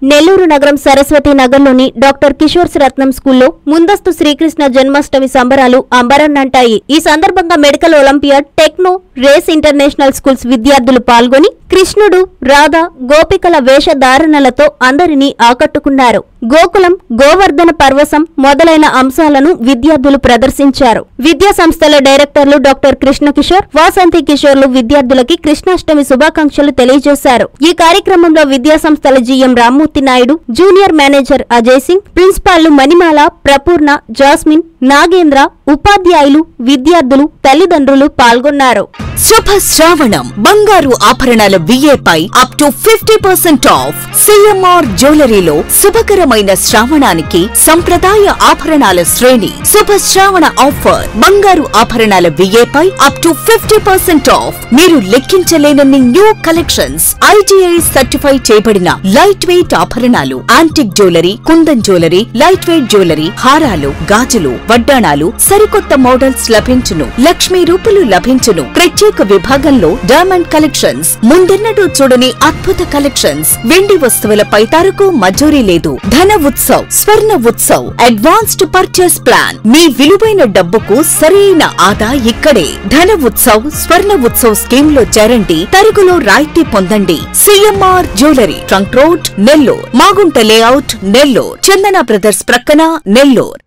నెల్లూరు నగరం సరస్వతి నగర్లోని డాక్టర్ కిషోర్ రత్నం స్కూల్లో ముందస్తు శ్రీకృష్ణ జన్మాష్టమి సంబరాలు అంబరాన్నంటాయి. ఈ సందర్భంగా medical olympiad, techno, race international schools విద్యార్థులు పాల్గొని కృష్ణుడు, రాధ, గోపికల వేషధారణలతో అందరినీ ఆకట్టుకున్నారు. గోకులం, గోవర్ధన పర్వసం మొదలైన అంశాలను విద్యార్థులు ప్రదర్శించారు. విద్యా సంస్థల డైరెక్టర్లు డాక్టర్ కృష్ణ కిషోర్, వాసంతి కిషోర్లు విద్యార్థులకి కృష్ణాష్టమి శుభాకాంక్షలు తెలియజేశారు. ఈ కార్యక్రమంలో విద్యా సంస్థల GM Rammurthy Naidu, junior manager Ajay Singh, ప్రిన్సిపాల్లు మణిమాల, ప్రపూర్ణ, జాస్మిన్, నాగేంద్ర, ఉపాధ్యాయులు, విద్యార్థులు, తల్లిదండ్రులు పాల్గొన్నారు. శుభ శ్రావణం బంగారు ఆభరణాల విఏపై అప్ టు 50% ఆఫ్. సిఎంఆర్ జ్యువెలరీలో శుభకరమైన శ్రావణానికి సంప్రదాయ ఆభరణాల శ్రేణి. శుభ శ్రావణ ఆఫర్ బంగారు ఆభరణాల విఏపై అప్ టు 50% ఆఫ్. మీరు లెక్కించలేనన్ని న్యూ కలెక్షన్స్, ఐటీఐ సర్టిఫై చేయబడిన లైట్ వెయిట్ ఆభరణాలు, antique jewellery, kundan jewellery, light weight jewellery, హారాలు, గాజులు, వడ్డాణాలు, సరికొత్త మోడల్స్ లభించును. లక్ష్మీ రూపులు లభించును. ప్రత్యేక విభాగంలో డైమండ్ కలెక్షన్స్, ముందెన్నడూ చూడని అద్భుత కలెక్షన్స్. వెండి వస్తువులపై తరకు మజూరీ లేదు. Dhana Utsav, Swarna Utsav, advanced purchase plan. మీ విలువైన డబ్బుకు సరైన ఆదా ఇక్కడే. ధన ఉత్సవ్, స్వర్ణ ఉత్సవ్ స్కీమ్ లో చేరండి. తరుగులో రాయితీ పొందండి. CMR jewellery, trunk road, Nellore. Magunta layout, Nellore. Chandana brothers ప్రక్కన, నెల్లూరు.